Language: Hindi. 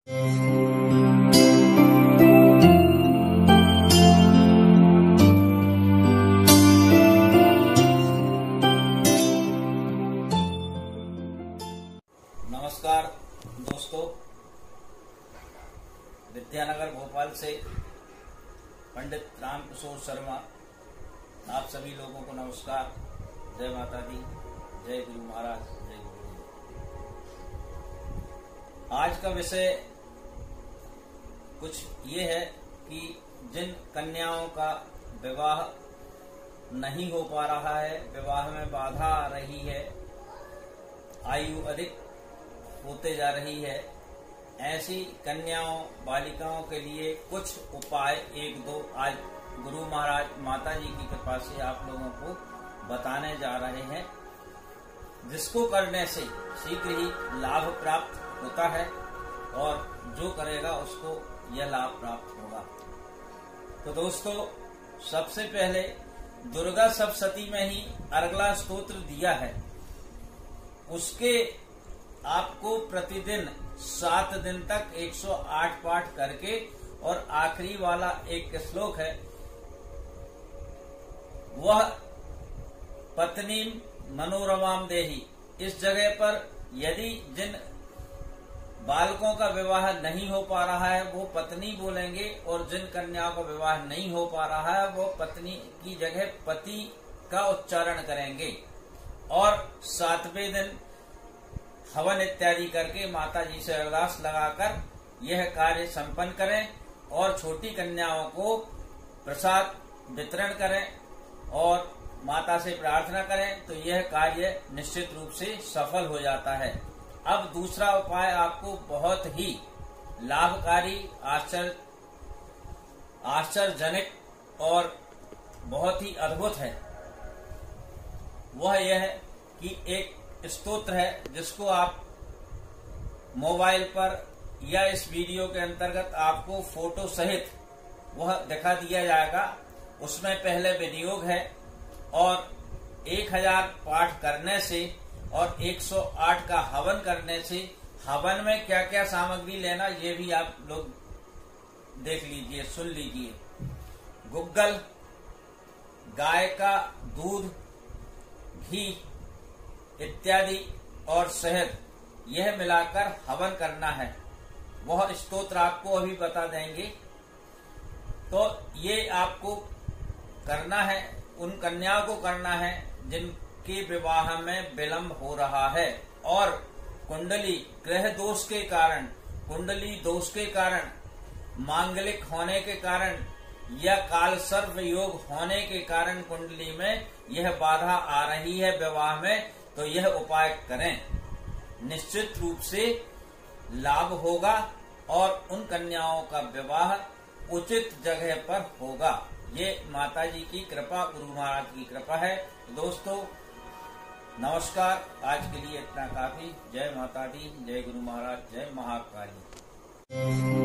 नमस्कार दोस्तों, विद्यानगर भोपाल से पंडित रामकिशोर शर्मा आप सभी लोगों को नमस्कार। जय माता दी, जय गुरु महाराज, जय गुरु। आज का विषय कुछ ये है कि जिन कन्याओं का विवाह नहीं हो पा रहा है, विवाह में बाधा आ रही है, आयु अधिक होते जा रही है, ऐसी कन्याओं बालिकाओं के लिए कुछ उपाय एक दो आज गुरु महाराज माता जी की कृपा से आप लोगों को बताने जा रहे हैं, जिसको करने से शीघ्र ही लाभ प्राप्त होता है और जो करेगा उसको यह लाभ प्राप्त होगा। तो दोस्तों, सबसे पहले दुर्गा सप्तशती में ही अर्गला स्तोत्र दिया है, उसके आपको प्रतिदिन 7 दिन तक 108 पाठ करके, और आखिरी वाला एक श्लोक है, वह पत्नी मनोरमाम देही। इस जगह पर यदि जिन बालकों का विवाह नहीं हो पा रहा है वो पत्नी बोलेंगे, और जिन कन्याओं का विवाह नहीं हो पा रहा है वो पत्नी की जगह पति का उच्चारण करेंगे, और 7वें दिन हवन इत्यादि करके माता जी से अरदास लगाकर यह कार्य संपन्न करें, और छोटी कन्याओं को प्रसाद वितरण करें और माता से प्रार्थना करें, तो यह कार्य निश्चित रूप से सफल हो जाता है। अब दूसरा उपाय आपको बहुत ही लाभकारी, आश्चर्यजनक और बहुत ही अद्भुत है। वह यह है कि एक स्तोत्र है जिसको आप मोबाइल पर या इस वीडियो के अंतर्गत आपको फोटो सहित वह दिखा दिया जाएगा। उसमें पहले विनियोग है, और 1000 पाठ करने से और 108 का हवन करने से, हवन में क्या क्या सामग्री लेना ये भी आप लोग देख लीजिए, सुन लीजिए। गुग्गल, गाय का दूध, घी इत्यादि और शहद, यह मिलाकर हवन करना है। वह स्तोत्र आपको अभी बता देंगे। तो ये आपको करना है, उन कन्याओं को करना है जिनके विवाह में विलंब हो रहा है, और कुंडली ग्रह दोष के कारण, कुंडली दोष के कारण, मांगलिक होने के कारण या काल सर्प योग होने के कारण कुंडली में यह बाधा आ रही है विवाह में, तो यह उपाय करें, निश्चित रूप से लाभ होगा और उन कन्याओं का विवाह उचित जगह पर होगा। ये माता जी की कृपा, गुरु महाराज की कृपा है। दोस्तों नमस्कार, आज के लिए इतना काफी। जय माता दी, जय गुरु महाराज, जय महाकाली।